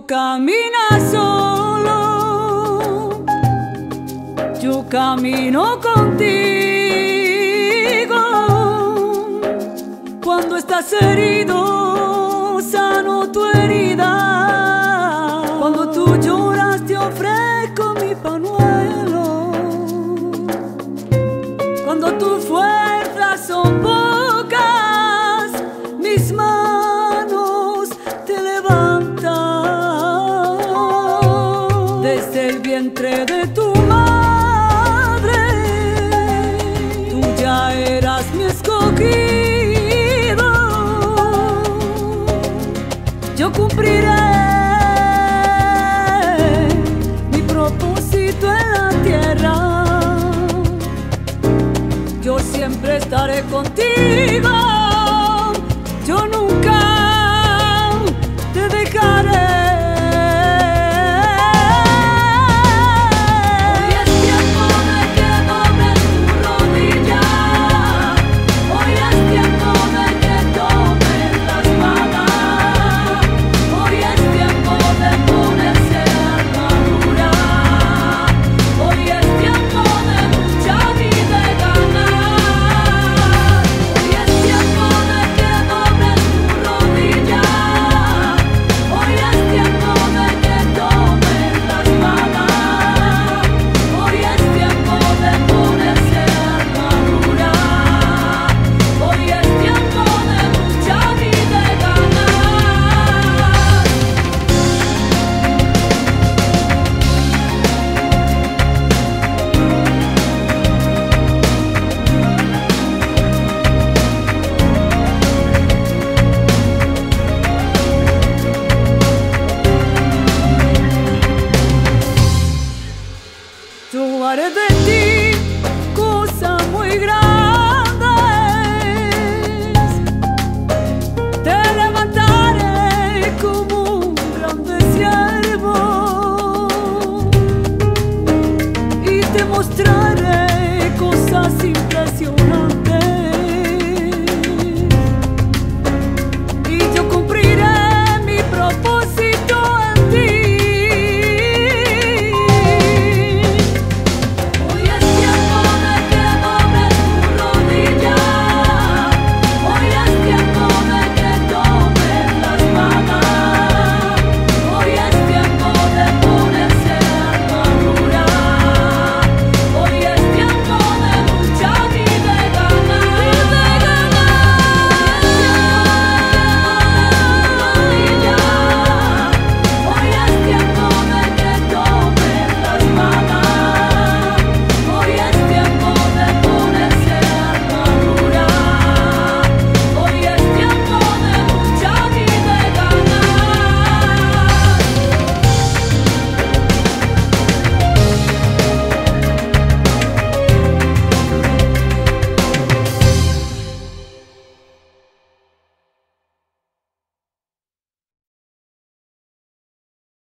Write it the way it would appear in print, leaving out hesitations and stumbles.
Tú caminas solo, yo camino contigo. Cuando estás herido, sano tu herida. Cuando tú lloras, te ofrezco mi pañuelo. Cuando tus fuerzas son pocas, mis manos te levantan. Desde el vientre de tu madre, tú ya eras mi escogido. Yo cumpliré mi propósito en la tierra. Yo siempre estaré contigo.